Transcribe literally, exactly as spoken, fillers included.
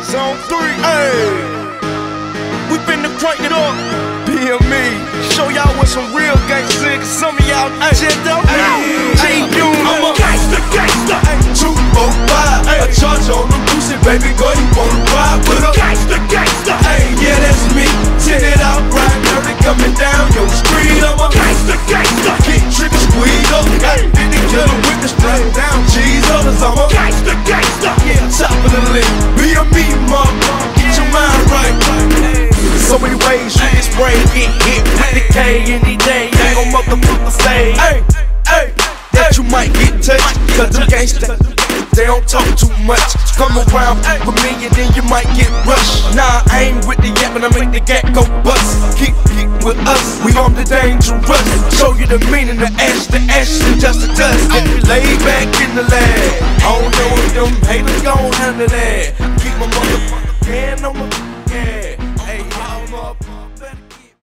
Zone three, ayy. We finna crank it up. B M E, show y'all what some real gangsta is. Some of y'all just don't know. I'm a gangsta, gangsta. Two, four, five. I charge on the Lucy, baby girl, you wanna ride with a gangsta, gangsta. Hey, yeah, that's me. Ten it out, right dirty, coming down your street. I'm a gangsta, gangsta. Get tricky, squeeze up. Hey, then they kill him with the strap down. Jesus, I'm a gangsta, gangsta. Yeah, top of the list. B M E, mama, get your mind right. So many ways you can spray, get hit with the K any day. Ain't gon' motherfucker say, hey, hey, that you might get touched. Cause them gangsta, they don't talk too much. Come around with me and then you might get rushed. Nah, I ain't with the yap and I make the gat go bust. Keep, keep with us, we on the dangerous. Show you the meaning of ash, the ash is just a dust. Get me laid back in the lab. I don't know if them haters gon' handle that. Keep my motherfucker can on